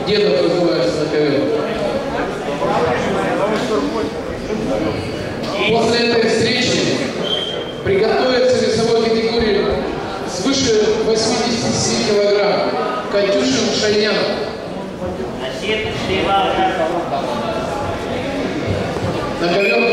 Дедов вызывается на ковер. После этой встречи приготовиться к весовой категории свыше 87 килограмм Катюшин Шайнян. На ковер